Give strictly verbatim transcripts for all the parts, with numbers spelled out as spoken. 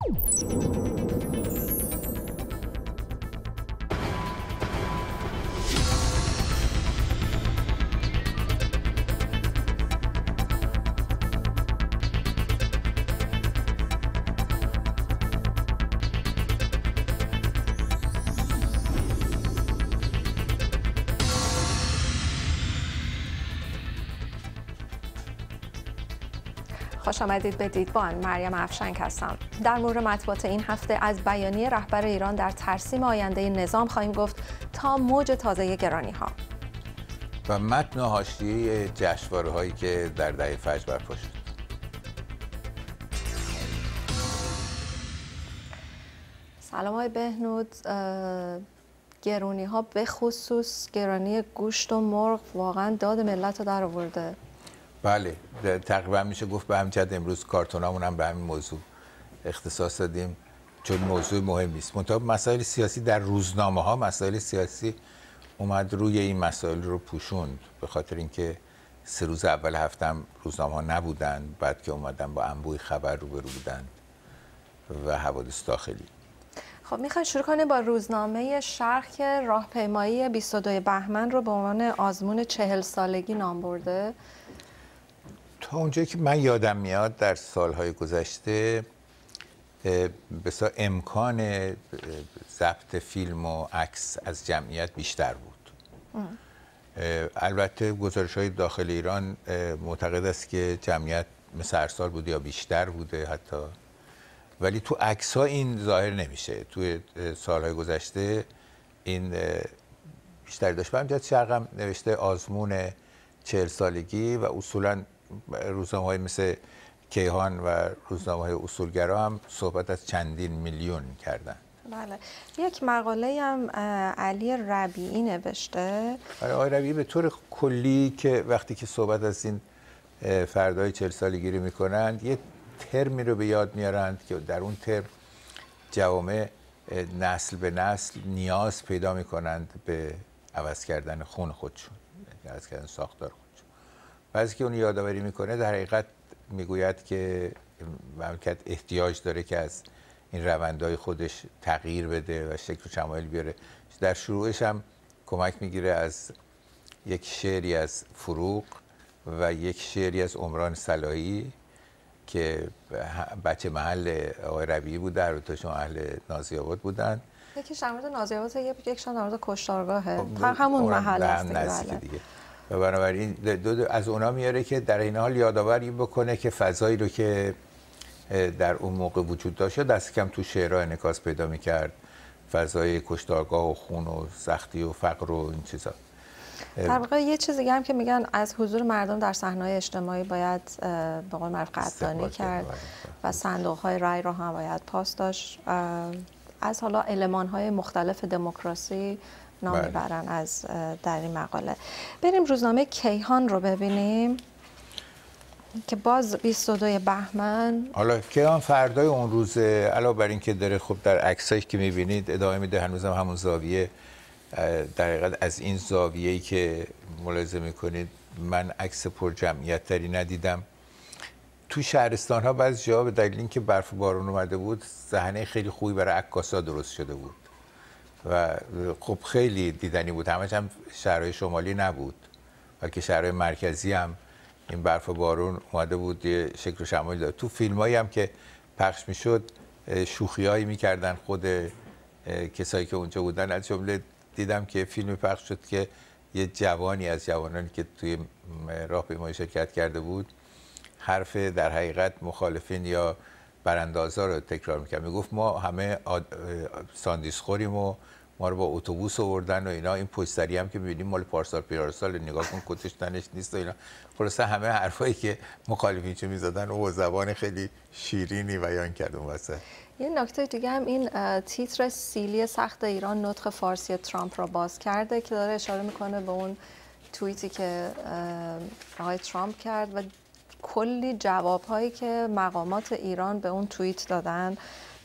خوش آمدید به دیدبان. مریم افشنگ هستم. در مورد مطبوعات این هفته از بیانیه رهبر ایران در ترسیم آینده نظام خواهیم گفت تا موج تازه گرانی ها و متن حاشیه جشنواره هایی که در دهه فجر برپا شد. سلام های بهنود. گرانی ها به خصوص گرانی گوشت و مرغ واقعا داد ملت رو در آورده. بله، تقریبا میشه گفت به همین جهت امروز کارتونامون هم به همین موضوع اختصاص دادیم، چون موضوع مهمی است. منتها مسائل سیاسی در روزنامه ها، مسائل سیاسی اومد روی این مسائل رو پوشوند، به خاطر اینکه سه روز اول هفته هم روزنامه ها نبودن، بعد که اومدن با انبوه خبر روبرو بودن و حوادث داخلی. خب میخوایم شروع کنیم با روزنامه شرق که راهپیمایی بیست و دو بهمن رو به عنوان آزمون چهل سالگی نام برده. تا اونجایی که من یادم میاد در سالهای گذشته بسیار امکان ضبط فیلم و عکس از جمعیت بیشتر بود. ام. البته گزارش‌های داخل ایران معتقد است که جمعیت مثل هر سال بوده یا بیشتر بوده حتی، ولی تو عکس‌ها این ظاهر نمیشه. توی سالهای گذشته این بیشتر داشت. به همین شرق هم نوشته آزمون چهل سالگی و اصولاً روزنامه‌های مثل کیهان و روزنامه‌های اصولگرا هم صحبت از چندین میلیون کردن. بله. یک مقاله هم علی ربیعی نوشته. آره، آقای ربیعی به طور کلی که وقتی که صحبت از این فردای چهل سالگی رو میکنند یه ترمی رو به یاد میارند که در اون ترم جوامع نسل به نسل نیاز پیدا میکنند به عوض کردن خون خودشون، عوض کردن ساختار خودشون. بعضی که اون یادآوری میکنه در حقیقت میگوید که مملکت احتیاج داره که از این روندهای خودش تغییر بده و شکل و شمایل بیاره. در شروعش هم کمک میگیره از یک شعری از فروغ و یک شعری از عمران صلاحی که بچه محل آقای ربیعی بود، در دوتاشون اهل نازی‌آباد بودن. یکیش در مورد نازی‌آباد، یکیشون در مورد کشتارگاهه، همون محل است دیگه. و بنابراین دو دو از اونا میاره که در این حال یادآوری بکنه که فضایی رو که در اون موقع وجود داشت دست کم تو شعرها انعکاس پیدا میکرد، فضای کشتارگاه و خون و سختی و فقر و این چیزا. در واقع یه چیز دیگه هم که میگن از حضور مردم در صحنه‌های اجتماعی باید به قول معروف قدردانی کرد و صندوق‌های رای رو هم باید پاس داشت. از حالا المان‌های مختلف دموکراسی نام میبرن از در این مقاله. بریم روزنامه کیهان رو ببینیم که باز بیست و دو بهمن. حالا کیهان فردای اون روز علاوه بر این که داره خب در عکسایی که میبینید ادامه میده، هنوزم هم همون زاویه، در حقیقت از این زاویه‌ای که ملاحظه میکنید من عکس پر جمعیت تری ندیدم. تو شهرستان ها بعضی جاها به دلیل اینکه برف و بارون اومده بود صحنه خیلی خوبی برای عکاسا درست شده بود و خب خیلی دیدنی بود. همش هم شهرهای شمالی نبود بلکه شهرهای مرکزی هم این برف و بارون اومده بود، یه شکل و شمایل داد. تو فیلمایی هم که پخش میشد شوخیایی میکردن خود کسایی که اونجا بودن. از جمله دیدم که فیلمی پخش شد که یه جوانی از جوانانی که توی راهپیمایی شرکت کرده بود حرف در حقیقت مخالفین یا براندازا رو تکرار میکرد. میگفت ما همه ساندیس خوریم و ما رو با اتوبوس آوردن و اینا، این پشت سری هم که می‌بینیم مال پارسال پیارسال، نگاه کن کتش تنش نیست و اینا. خلاصه همه حرفایی که مخالفین چه می‌زدن و زبان خیلی شیرینی بیان کرد اون وسط. یه نکته دیگه هم این تیتر سیلی سخت ایران نطق فارسی ترامپ را باز کرده که داره اشاره میکنه به اون توییتی که آقای ترامپ کرد و کلی جوابهایی که مقامات ایران به اون توییت دادن.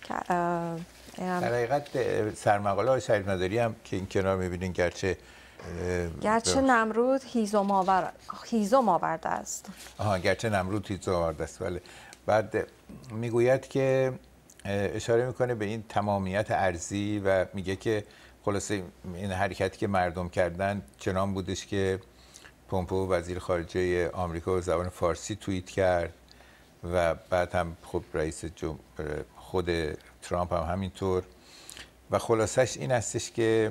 در حقیقت سرمقاله های شریف مداری هم که این کنار میبینین گرچه گرچه نمرود هیزم آور هیزم آورده است. آها گرچه نمرود هیزم آورده است. ولی بعد میگوید که اشاره میکنه به این تمامیت ارضی و میگه که خلاصه این حرکتی که مردم کردن چنان بودش که پومپئو وزیر خارجه آمریکا به زبان فارسی توییت کرد و بعد هم خب رئیس جم... خود ترامپ هم همینطور و خلاصش این هستش که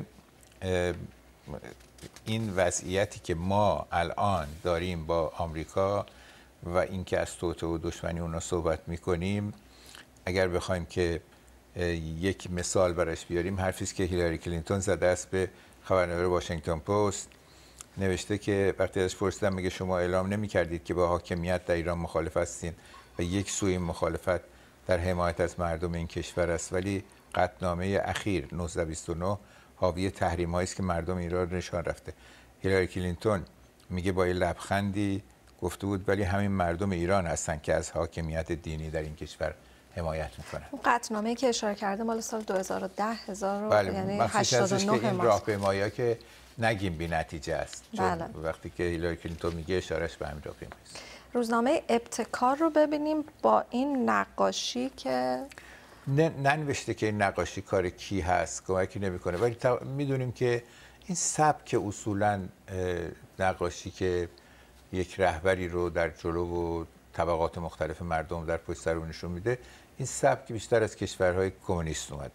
این وضعیتی که ما الان داریم با آمریکا و اینکه از توطئه و دشمنی اونا صحبت میکنیم، اگر بخوایم که یک مثال براش بیاریم، حرفی است که هیلاری کلینتون زده است به خبرنگار واشنگتن پست. نوشته که وقتی ازش پرسیدم میگه شما اعلام نمی‌کردید که با حاکمیت در ایران مخالف هستین و یک سوی این مخالفت در حمایت از مردم این کشور است، ولی قطعنامه اخیر نوزده بیست و نه حاوی تحریم‌هایی است که مردم ایران نشان رفته. هیلاری کلینتون میگه با یه لبخندی گفته بود ولی همین مردم ایران هستن که از حاکمیت دینی در این کشور حمایت میکنن. اون قطعنامه‌ای که اشاره کرده مال سال دو هزار و ده هزار بله، یعنی هشتاد و نه که این راهپیمایی که نگیم بی نتیجه است. بله. وقتی که هیلاری کلینتون میگه اشارش به همین راهپیمایی است. روزنامه ابتکار رو ببینیم با این نقاشی که ننوشته که این نقاشی کار کی هست، کمکی نمیکنه، ولی تا... میدونیم که این سبک اصولاً نقاشی که یک رهبری رو در جلو و طبقات مختلف مردم در پشت سر اون نشون میده، این سبک بیشتر از کشورهای کمونیست اومده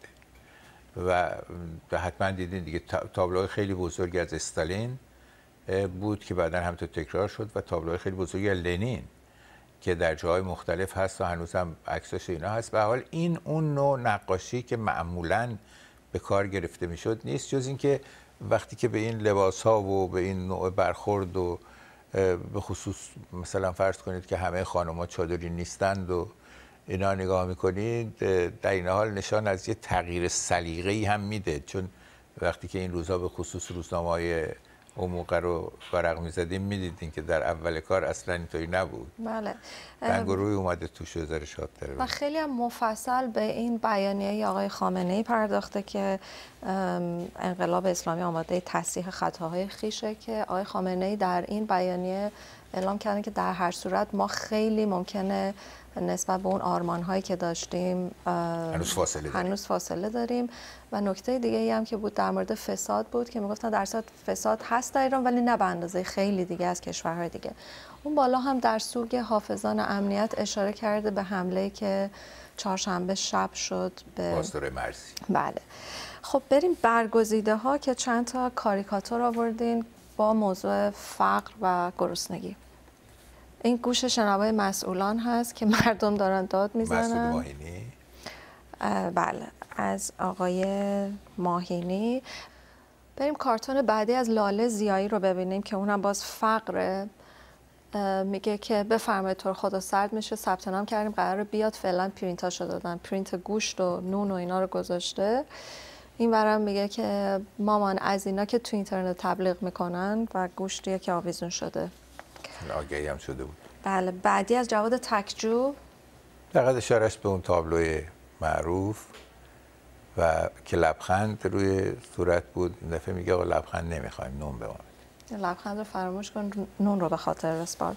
و حتما دیدین دیگه تابلوهای خیلی بزرگی از استالین بود که بعداً همینطور تکرار شد و تابلوهای خیلی بزرگی از لنین که در جاهای مختلف هست و هنوز هم عکساش اینا هست. به حال این اون نوع نقاشی که معمولاً به کار گرفته میشد نیست، جز اینکه وقتی که به این لباس ها و به این نوع برخورد و به خصوص مثلا فرض کنید که همه خانم‌ها چادری نیستند و اینا نگاه میکنید، در این حال نشان از یه تغییر سلیقه‌ای هم میده، چون وقتی که این روزها به خصوص روزنامه‌های اون موقع رو ورق می‌زدیم می‌دیدین که در اول کار اصلا اینطوری نبود. بله. رنگ و روی اومده توش وزاره شاد داره و خیلی هم مفصل به این بیانیه آقای خامنه‌ای پرداخته که انقلاب اسلامی آماده تصحیح خطاهای خویشه که آقای خامنه‌ای در این بیانیه اعلام کردن که در هر صورت ما خیلی ممکنه نسبت به اون آرمان‌هایی که داشتیم هنوز فاصله داریم. هنوز فاصله داریم و نکته دیگه ای هم که بود در مورد فساد بود که میگفتن در صورت فساد هست در ایران ولی نه به اندازه خیلی دیگه از کشورهای دیگه. اون بالا هم در سوگ حافظان امنیت اشاره کرده به حمله‌ای که چهارشنبه شب شد به پاسدار مرزی. بله. خب بریم برگزیده ها که چند تا کاریکاتور آوردین با موضوع فقر و گرسنگی. این گوش شنوای مسئولان هست که مردم دارن داد میزنن. مسئول ماهینی. بله، از آقای ماهینی. بریم کارتون بعدی از لاله زیایی رو ببینیم که اونم باز فقره. میگه که بفرمایید طور خدا سرد میشه، ثبت نام کردیم قراره بیاد، فعلا پرینتاشو دادن، پرینت گوشت و نون و اینا رو گذاشته. این برام میگه که مامان از اینا که تو اینترنت تبلیغ میکنن و گوشتیه که آویزون شده. آگهی هم شده بود. بله. بعدی از جواد تکجو، دقیقاً اشارهش به اون تابلوی معروف و که لبخند روی صورت بود. این دفعه میگه آقا لبخند نمیخوایم، نون به ما بده. لبخند رو فراموش کن، نون رو به خاطر بسپار.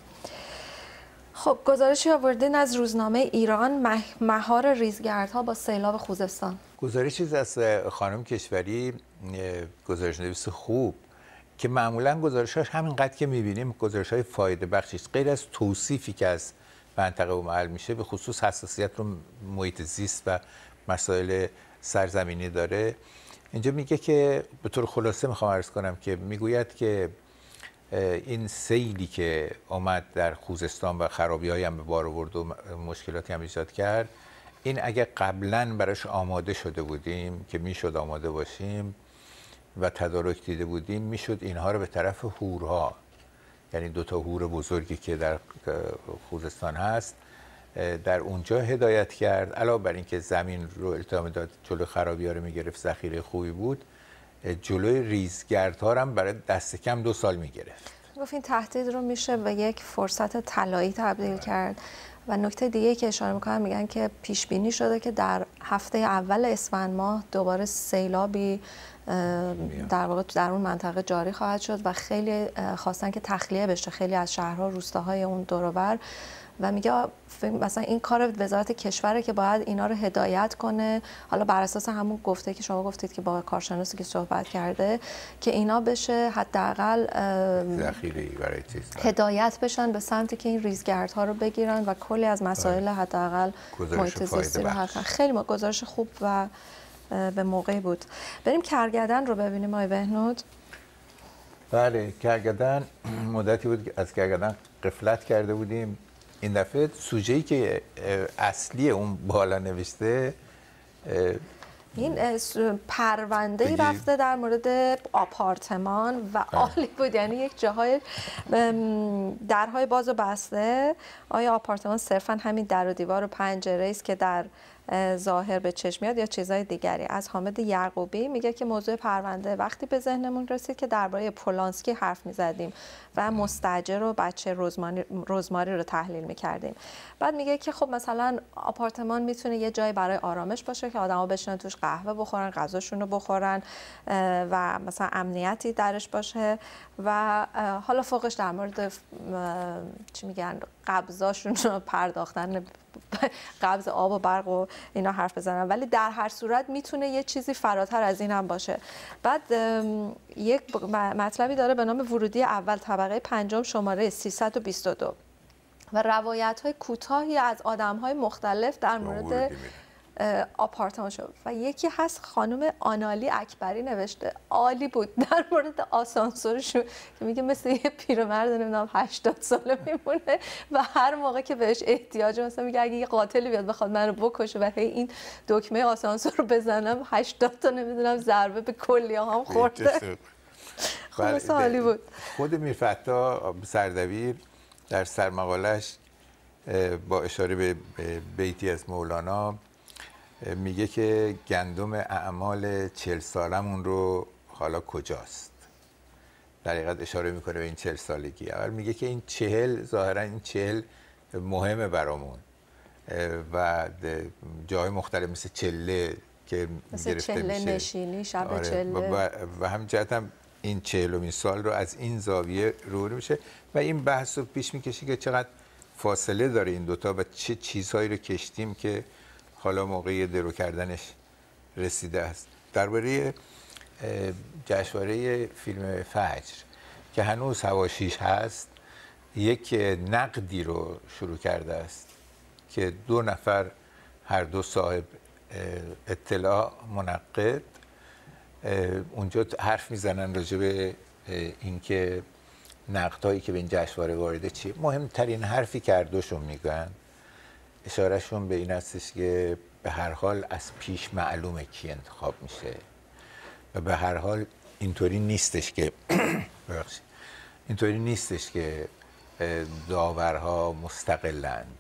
خب گزارشی آوردین از روزنامه ایران، مهار ریزگردها با سیلاب خوزستان. گزارشی از خانم کشوری، گزارش نویس خوب که معمولا گزارشاش همینقدر که میبینیم گزارش‌های فایده بخشی است، غیر از توصیفی که از منطقه و محل میشه، به خصوص حساسیت رو محیط زیست و مسائل سرزمینی داره. اینجا میگه که به طور خلاصه میخوام عرض کنم که میگوید که این سیلی که آمد در خوزستان و خرابی‌هایی هم به بار آورد و مشکلاتی هم ایجاد کرد، این اگه قبلاً براش آماده شده بودیم که میشد آماده باشیم و تدارک دیده بودیم، میشد اینها رو به طرف هورها، یعنی دو تا هور بزرگی که در خوزستان هست، در اونجا هدایت کرد. علاوه بر اینکه زمین رو التئام داد، جلوی خرابی‌ها رو میگرفت، ذخیره خوبی بود، جلوی ریزگردها هم برای دست کم دو سال میگرفت. گفت این تهدید رو میشه به یک فرصت طلایی تبدیل کرد. و نکته دیگه که اشاره میکنن میگن که پیش بینی شده که در هفته اول اسفند ماه دوباره سیلابی در واقع در اون منطقه جاری خواهد شد و خیلی خواستن که تخلیه بشه خیلی از شهرها، روستاهای اون دور و بر و میگه مثلا این کار وزارت کشوره که باید اینا رو هدایت کنه، حالا بر اساس همون گفته که شما گفتید که با کارشناسی که صحبت کرده که اینا بشه حداقل ذخیره‌ای برای چیز هدایت بشن به سمتی که این ریزگردها رو بگیرن و کلی از مسائل حداقل محیط زیستی رو حل کنن. خیلی ما گزارش خوب و به موقعی بود. بریم کرگدن رو ببینیم آقای بهنود. بله، کرگدن مدتی بود که از کرگدن غفلت کرده بودیم. این دفعه سوژه‌ای که اصلی اون بالا نوشته این پرونده‌ای رفته در مورد آپارتمان و عالی بود، یعنی یک جاهای درهای باز و بسته. آیا آپارتمان صرفا همین در و دیوار و پنجره است که در ظاهر به چشم میاد یا چیزهای دیگری؟ از حامد یعقوبی میگه که موضوع پرونده وقتی به ذهنمون رسید که درباره پولانسکی حرف میزدیم و مستاجر و بچه رزماری, رزماری رو تحلیل میکردیم. بعد میگه که خب مثلا آپارتمان میتونه یه جای برای آرامش باشه که آدما بشینن توش قهوه بخورن، غذاشون رو بخورن و مثلا امنیتی درش باشه و حالا فوقش در مورد چی میگن قبضاشون رو پرداختن قبض آب و برق و اینا حرف بزنن، ولی در هر صورت میتونه یه چیزی فراتر از این هم باشه. بعد یک مطلبی داره به نام ورودی اول طبقه پنجم شماره سیصد و بیست و دو و روایت های کوتاهی از آدم های مختلف در مورد آپارتمان شد و یکی هست خانم آنالی اکبری نوشته، عالی بود، در مورد آسانسورشون که میگه مثل یه پیرمرد نمیدونم هشتاد ساله میمونه و هر موقع که بهش احتیاج مثلا میگه اگه یه قاتلی بیاد بخواد منو بکشه و هی این دکمه آسانسور رو بزنم هشتاد تا نمیدونم ضربه به کلیه‌هام خورده. خلاص عالی بود. خود میرفتح سردبیر در سرمقالش با اشاره به بیتی از مولانا میگه که گندم اعمال چهل سالمون رو حالا کجاست؟ در حقیقت اشاره میکنه به این چهل سالگی. اول میگه که این چهل ظاهرا این چهل مهمه برامون و جای مختلف مثل چله که مثل گرفته چله میشه نشینی شب آره. چله و, و هم جهت هم این چهلمین سال رو از این زاویه رو میشه و این بحث رو پیش میکشه که چقدر فاصله داره این دوتا و چه چیزهایی رو کشتیم که حالا موقع درو کردنش رسیده است. درباره جشنواره فیلم فجر که هنوز حواشیش هست یک نقدی رو شروع کرده است که دو نفر هر دو صاحب اطلاع منقد اونجا حرف میزنن راجع به اینکه نقدهایی که به این جشنواره وارده چیه. مهمترین حرفی که هر دوشون میگن اشارهشون به این هستش که به هر حال از پیش معلومه کی انتخاب میشه و به هر حال اینطوری نیستش که اینطوری نیستش که داورها مستقلند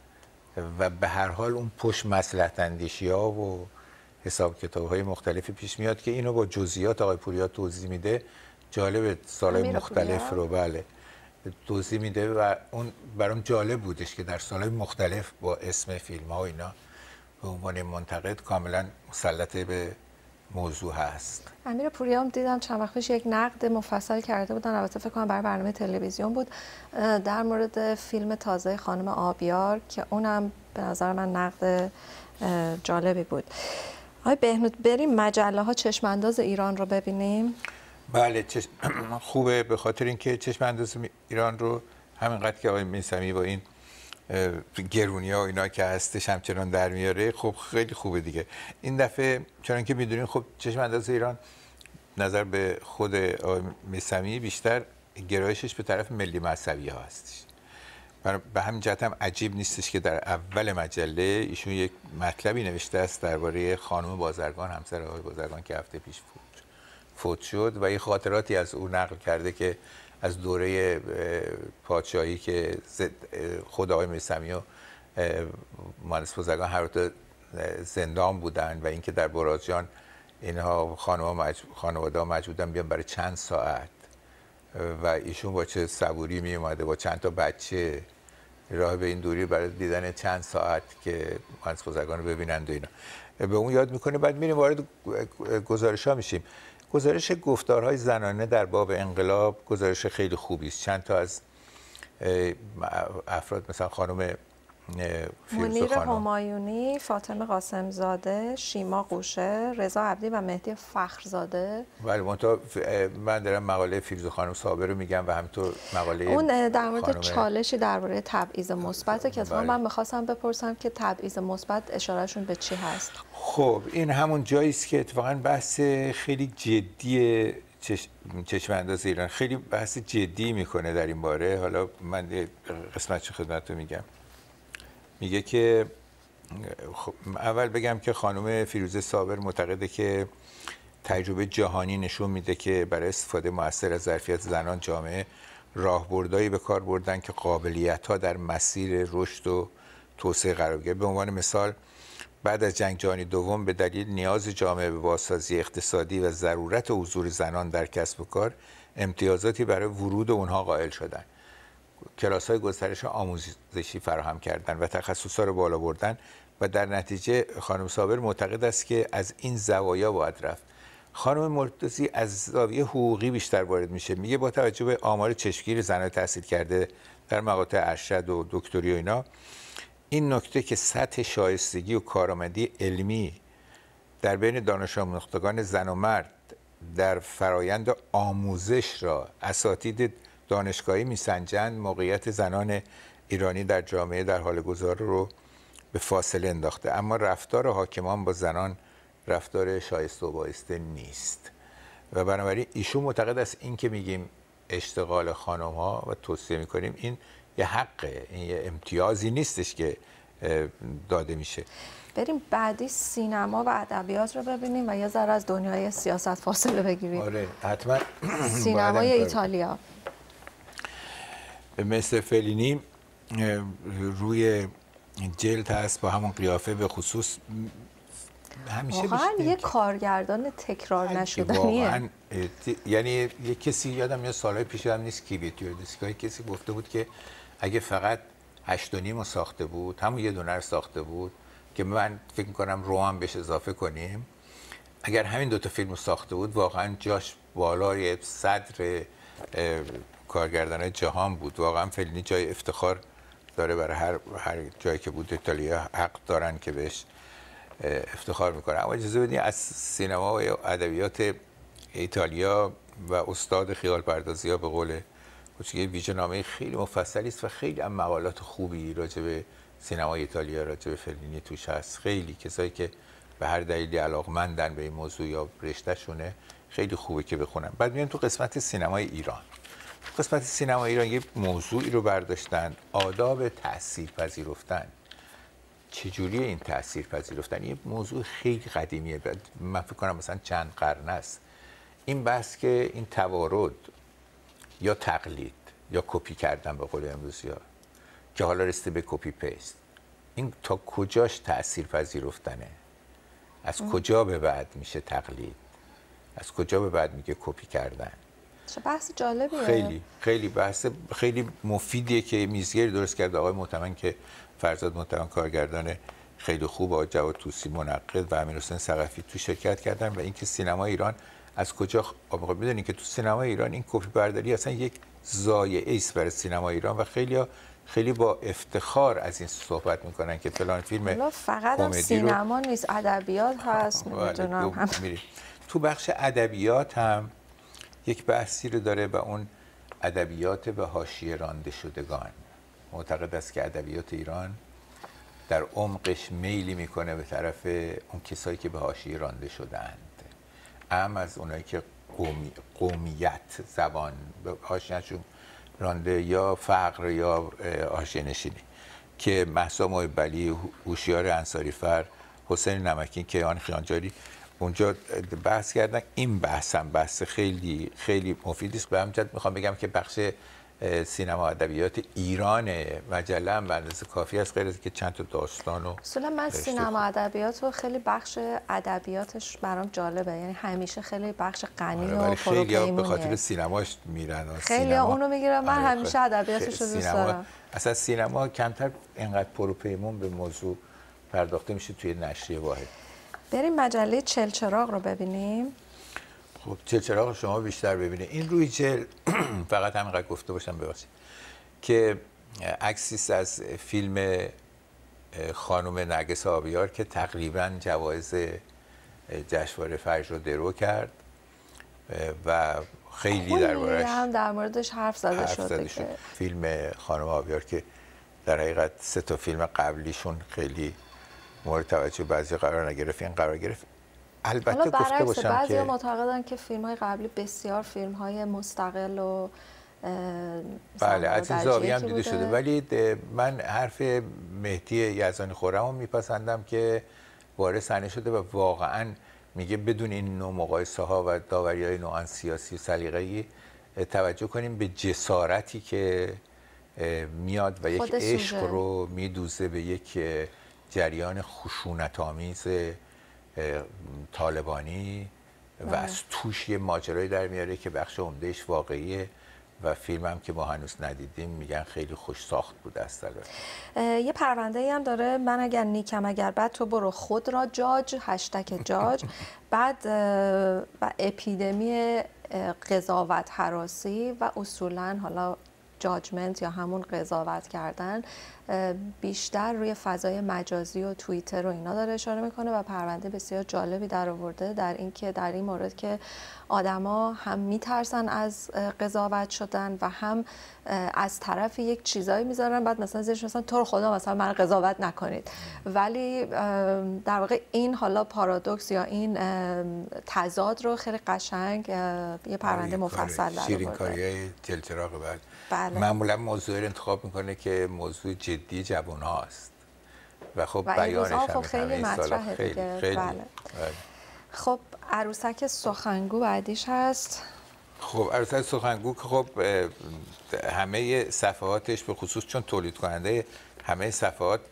و به هر حال اون پشت مصلحت اندیشی‌ها و حساب کتاب‌های مختلفی پیش میاد که اینو با جزئیات آقای پوریا توضیح میده. جالب سالهای مختلف رو بله توضیح میده و اون برام جالب بودش که در سالهای مختلف با اسم فیلم‌ها و اینا به عنوان منتقد کاملا مسلط به موضوع هست. امیر پوریا هم دیدم چند وقت پیش یک نقد مفصل کرده بودن، البته فکر کنم برای برنامه تلویزیون بود، در مورد فیلم تازه خانم آبیار که اونم به نظر من نقد جالبی بود. آقای بهنود بریم مجله ها چشم انداز ایران رو ببینیم. بله چشم... خوبه به خاطر اینکه چشم انداز ایران رو همینقدر که آقای میثمی با این گرونی ها و اینا که هستش همچنان در میاره، خب خیلی خوبه دیگه. این دفعه چون که میدونین خب چشم انداز ایران نظر به خود آقای میثمی بیشتر گرایشش به طرف ملی مذهبی ها هستش. به همین جهت هم عجیب نیستش که در اول مجله ایشون یک مطلبی نوشته است درباره خانم بازرگان، همسر آقای بازرگان که هفته پیش فوت فوت شد و یه خاطراتی از او نقل کرده که از دوره پادشاهی که خود آقای میثمی و مهندس بازرگان هر دو زندان بودن و اینکه در برازجان اینها خانواده ها مجبورن بیان برای چند ساعت و ایشون با چه صبوری می اومده با چند تا بچه راه به این دوری برای دیدن چند ساعت که مهندس بازرگان رو ببینند و اینا به اون یاد میکنه. بعد میریم وارد گزارش ها میشیم. گزارش گفتارهای زنانه در باب انقلاب گزارش خیلی خوبی است. چند تا از افراد مثلا خانم منیر همایونی، فاطمه قاسم زاده، شیما قوشه، رضا عبدی و مهدی فخرزاده. بله من دارم مقاله فیروزه خانم صابر رو میگم و همینطور مقاله اون در مورد چالشی درباره تبعیض مثبت که اتفاقا من می‌خواستم بپرسم که تبعیض مثبت اشارهشون به چی هست؟ خب این همون جایی است که اتفاقا بحث خیلی جدی چش... چشم انداز ایران خیلی بحث جدی میکنه در این باره. حالا من قسمتش خدمتتون میگم. میگه که خب اول بگم که خانم فیروزه صابر معتقده که تجربه جهانی نشون میده که برای استفاده مؤثر از ظرفیت زنان جامعه راهبردهایی به کار بردن که قابلیت‌ها در مسیر رشد و توسعه قرار گرفت. به عنوان مثال بعد از جنگ جهانی دوم به دلیل نیاز جامعه به بازسازی اقتصادی و ضرورت حضور زنان در کسب و کار امتیازاتی برای ورود اونها قائل شدن. کلاس‌های گسترش آموزشی فراهم کردن و تخصص‌ها رو بالا بردن و در نتیجه خانم صابر معتقد است که از این زوایا باید رفت. خانم مرتضی از زاویه حقوقی بیشتر وارد میشه. میگه با توجه به آمار چشمگیر زنان تحصیل کرده در مقاطع ارشد و دکتری و اینا، این نکته که سطح شایستگی و کارآمدی علمی در بین دانش آموختگان زن و مرد در فرایند آموزش را اساتید دانشگاهی میسنجند، موقعیت زنان ایرانی در جامعه در حال گذار رو به فاصله انداخته. اما رفتار حاکمان با زنان رفتار شایسته و بایسته نیست و بنابراین ایشون معتقد است این که میگیم اشتغال خانم ها و توصیه میکنیم این یه حقه، این یه امتیازی نیستش که داده میشه. بریم بعدی سینما و ادبیات رو ببینیم و یه ذره از دنیای سیاست فاصله بگیریم. آره حتما. سینمای ایتالیا مثل فلینی روی جلد هست با همون قیافه، به خصوص همیشه واقعا یه کارگردان تکرار نشدنیه. واقعا یعنی یه کسی یادم یه سالهای پیش هم نیست کی به توی کسی گفته بود که اگه فقط هشت و نیم ساخته بود، همون یه دونه رو ساخته بود که من فکر می‌کنم رو هم بهش اضافه کنیم، اگر همین دوتا فیلم رو ساخته بود واقعا جاش بالای صدر کارگردان جهان بود. واقعا فلینی جای افتخار داره برای هر هر جایی که بود. ایتالیا حق دارن که بهش افتخار میکنه. اما اجازه بدین از سینما و ادبیات ایتالیا و استاد خیال پردازی ها به قول کوچیک ویژه‌نامه خیلی مفصلی است و خیلی هم مقالات خوبی راجع به سینما ایتالیا راجع به فلینی توش هست. خیلی کسایی که به هر دلیلی علاقمندن به این موضوع یا رشته شونه خیلی خوبه که بخونن. بعد میان تو قسمت سینمای ایران. قسمت سینما ایران یه موضوعی رو برداشتن، آداب تأثیر پذیرفتن. چجوری این تأثیر پذیرفتن؟ یه موضوع خیلی قدیمیه، من فکر کنم مثلا چند قرن است. این بحث که این توارد یا تقلید یا کپی کردن به قول امروزی‌ها که حالا رسیده به کپی پیست، این تا کجاش تأثیر پذیرفتنه؟ از کجا به بعد میشه تقلید؟ از کجا به بعد میگه کپی کردن؟ چه بحث جالبیه. خیلی خیلی بحث خیلی مفیدیه که میزگری درست کرده آقای محتمن که فرزاد محتمن کارگردان خیلی خوب، آقای جواد طوسی منقد و امیرحسین ثقفی تو شرکت کردن. و اینکه سینما ایران از کجا خب میدونین که تو سینما ایران این کپی برداری اصلا یک ضایعه است برای سینما ایران و خیلی خیلی با افتخار از این صحبت میکنن که فلان فیلم فقط هم سینما رو... نیست، ادبیات هست. میدونم هم تو بخش ادبیات هم یک بحثی رو داره و اون ادبیات به حاشیه رانده شدگان. معتقد است که ادبیات ایران در عمقش میلی میکنه به طرف اون کسایی که به حاشیه رانده شدند، هم از اونایی که قومی، قومیت، زبان به حاشیه‌شون رانده یا فقر یا حاشیه نشینی، که مهسا محب‌علی، هوشیار انصاری‌فر، حسین نمکین، کیهان خیانجاری اونجا بحث کردن. این بحث هم بحث خیلی خیلی مفیدی است. به همین جهت میخوام بگم که بخش سینما ادبیات ایران مجله هم به اندازه کافی است، غیر از که چند تا داستان و اصولا من سینما ادبیات رو خیلی بخش ادبیاتش برام جالبه، یعنی همیشه خیلی بخش غنی و پروپیمونیه. خیلی به خاطر سینماش میرن، خیلی اونو میگیرن. من همیشه ادبیاتش رو دوست دارم. اصلا سینما کمتر اینقدر پروپیمون به موضوع پرداخته میشه توی نشریه واحد. بریم مجله چلچراغ رو ببینیم. خب چلچراغ شما بیشتر ببینید. این روی جل فقط همینقدر گفته باشم ببخشید. که عکسی از فیلم خانم نرگس آبیار که تقریبا جوایز جشنواره فجر رو درو کرد و خیلی دربارش هم در موردش حرف زده حرف شده, زده که شد. فیلم خانم آبیار که در حقیقت سه تا فیلم قبلیشون خیلی مورد توجه بعضی قرار نگرفت، این قرار گرفت. البته گفته باشم بعضی که معتقدن که فیلم های قبلی بسیار فیلم های مستقل و بله از این زاویه هم دیده شده، ولی من حرف مهدی یزدانی خرم رو میپسندم که وارد صحنه شده و واقعا میگه بدون این نوع مقایسه ها و داوری های نوعا سیاسی و سلیقه‌ای توجه کنیم به جسارتی که میاد و یک عشق رو میدوزه به یک جریان خشونت آمیز طالبانی و از توش یه ماجرایی در میاره که بخش عمدهش واقعیه و فیلم هم که ما هنوز ندیدیم میگن خیلی خوش ساخت بوده است. یه پرونده ای هم داره، من اگر نیکم اگر بد تو برو خود را جاج، هشتگ جاج. بعد و اپیدمی قضاوت هراسی و اصولا حالا جاجمنت یا همون قضاوت کردن بیشتر روی فضای مجازی و توییتر و اینا داره اشاره میکنه و پرونده بسیار جالبی در آورده در این که در این مورد که آدما هم میترسن از قضاوت شدن و هم از طرف یک چیزایی میذارن بعد مثلا زیرش مثلا تو رو خدا مثلا من قضاوت نکنید، ولی در واقع این حالا پارادوکس یا این تضاد رو خیلی قشنگ یه پرونده مفصل در شیرین کاریای جلچراغ بعد بله. معمولا موضوع رو انتخاب میکنه که موضوع جدی جوان هاست و خب و بیانش هم خب خیلی مطرحه خیلی, دیگه. خیلی. بله. خب عروسک سخنگو بعدیش هست. خب عروسک سخنگو که خب همه صفحاتش به خصوص چون تولید کننده همه صفحات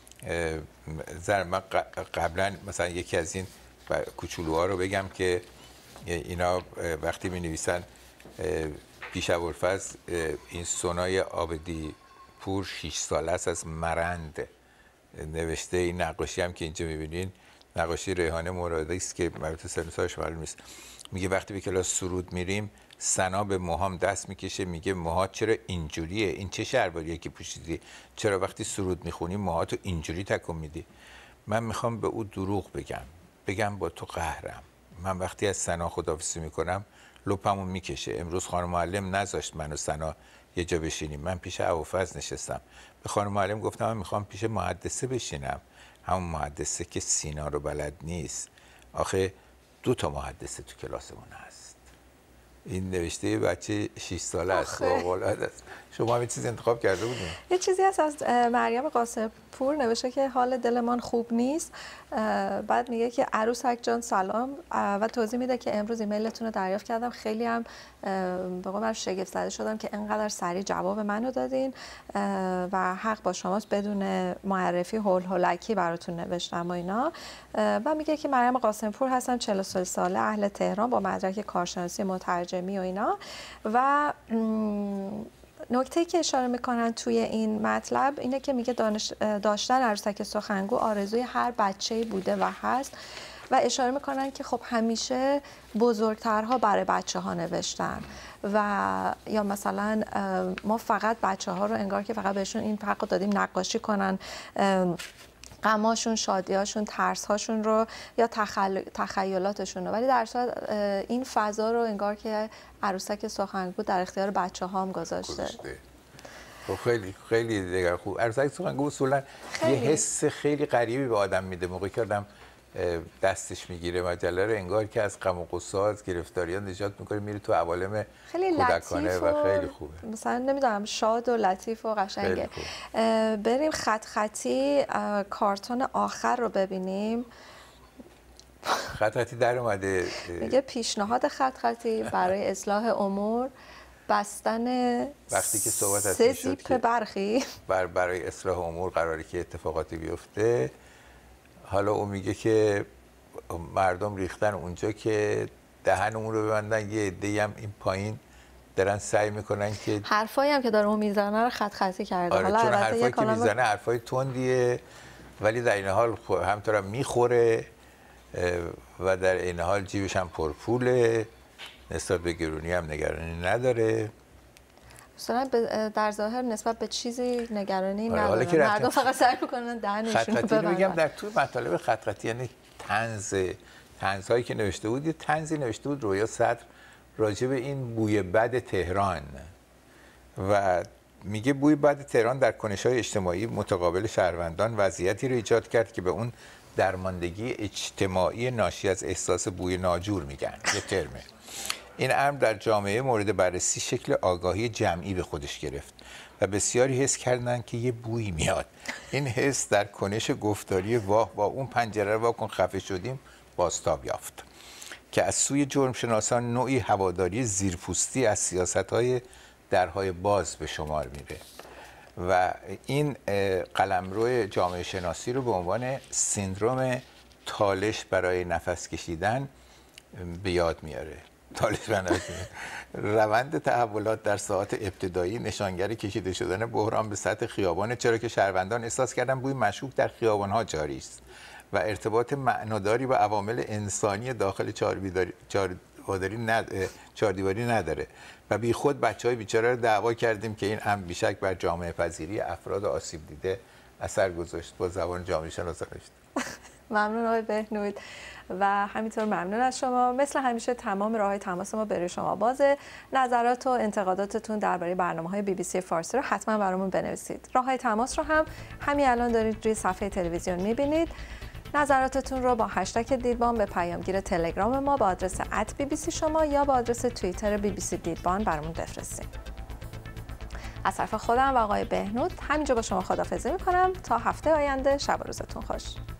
زر من قبلا مثلا یکی از این کوچولوها رو بگم که اینا وقتی می نویسن پیش ابوالفضل این سونای آبدی پور شش ساله است از مرند نوشته. این نقاشی هم که اینجا میبینین نقاشی ریحانه مرادی است که البته سن سالش معلوم نیست. میگه وقتی به کلاس سرود میریم سنا به موهام دست میکشه میگه موهات چرا اینجوریه، این چه شلواریه که پوشیدی، چرا وقتی سرود میخونی موهاتو اینجوری تکون میدی. من میخوام به او دروغ بگم بگم با تو قهرم. من وقتی از سنا خداحافظی میکنم لپمو میکشه. امروز خانم معلم نذاشت من و سنا یه جا بشینیم، من پیش ابوالفضل نشستم. به خانم معلم گفتم من میخوام پیش محدثه بشینم، همون محدثه که سینا رو بلد نیست. آخه دو تا محدثه تو کلاسمون هست. این نوشته بچه شش ساله است، باقالد است. شما هم یه چیز انتخاب کرده بودین؟ یه چیزی هست از مریم قاسم پور نوشته که حال دلمان خوب نیست. بعد میگه که عروسک جان سلام و توضیح میده که امروز ایمیلتون رو دریافت کردم، خیلی هم به قول من شگفت زده شدم که انقدر سریع جواب منو دادین و حق با شماست، بدون معرفی هول هولکی براتون نوشتم و اینا. و میگه که مریم قاسم پور هستم، چهل و سه ساله، اهل تهران، با مدرک کارشناسی مترجمی و اینا. و نکته‌ای که اشاره میکنن توی این مطلب اینه که میگه دانش داشتن عروسک سخنگو آرزوی هر بچه‌ای بوده و هست و اشاره میکنن که خب همیشه بزرگترها برای بچه ها نوشتن و یا مثلا ما فقط بچه ها رو انگار که فقط بهشون این حق دادیم نقاشی کنن غماشون، شادیاشون، ترسهاشون رو یا تخل... تخیلاتشون رو، ولی در صورت این فضا رو انگار که عروسک سخنگو در اختیار بچه ها هم گذاشته. خب خیلی خیلی دیگر خوب. عروسک سخنگو اصولا یه حس خیلی غریبی به آدم میده. موقعی که آدم دستش میگیره مجله رو انگار که از غم و غصه از گرفتاری‌ها نجات میکنه، میره تو عوالم کودکانه و خیلی خوبه. مثلا نمیدونم شاد و لطیف و قشنگه. بریم خط خطی کارتون آخر رو ببینیم. خط خطی در اومده. میگه پیشنهاد خط خطی برای اصلاح امور بستن وقتی که صحبت سه زیپ برخی بر برای اصلاح امور قراره که اتفاقاتی بیفته. حالا او میگه که مردم ریختن اونجا که دهنمون رو ببندن، یه عده‌ای هم این پایین دارن سعی میکنن که حرفایی هم که داره اون میزنه رو خط خطی کرده. آره حالا چون حرفایی که میزنه حرفای تندیه ولی در این حال همطورم میخوره و در این حال جیبش هم پرپوله، نسبت به گرونی هم نگرانی نداره. اصلا در ظاهر نسبت به چیزی نگرانی ندارن، مردم فقط سعی میکنن دهنشون رو ببندن. میگم در توی مطالب خط خطی، یعنی طنز طنزهایی که نوشته بود، یه طنزی نوشته بود رویا صدر راجع به این بوی بد تهران و میگه بوی بد تهران در کنش‌های اجتماعی متقابل شهروندان وضعیتی رو ایجاد کرد که به اون درماندگی اجتماعی ناشی از احساس بوی ناجور میگن. یه ترمه. این امر در جامعه مورد بررسی شکل آگاهی جمعی به خودش گرفت و بسیاری حس کردن که یه بویی میاد. این حس در کنش گفتاری واه با اون پنجره رو واکن خفه شدیم بازتاب یافت که از سوی جرم شناسان نوعی هواداری زیرپوستی از سیاست‌های درهای باز به شمار میره و این قلمرو جامعه شناسی رو به عنوان سیندروم تالش برای نفس کشیدن به یاد میاره. تالش برای روند تحولات در ساعات ابتدایی نشانگر کشیده شدن بحران به سطح خیابان، چرا که شهروندان احساس کردن بوی مشکوک در خیابان‌ها جاری است و ارتباط معناداری با عوامل انسانی داخل چهاربیداری چهاردیواری ند... چهاردیواری نداره و بی خود بچهای بیچاره رو دعوا کردیم که این امر بیشک بر جامعه پذیری افراد آسیب دیده اثر گذاشت. با زبان جامعه شناسان نوشته. ممنون آقای بهنود و همینطور ممنون از شما. مثل همیشه تمام راه‌های تماس ما برای شما بازه. نظرات و انتقاداتتون درباره برنامه‌های بی بی سی فارسی رو حتما برامون بنویسید. راه‌های تماس رو هم همین الان دارید روی صفحه تلویزیون می‌بینید. نظراتتون رو با هشتگ دیدبان به پیامگیر تلگرام ما با آدرس ات بی بی سی شما یا با آدرس توییتر بی بی سی دیدبان برامون بفرستید. از طرف خودم و آقای بهنود همینجا با شما خداحافظی می‌کنم تا هفته آینده. شب و روزتون خوش.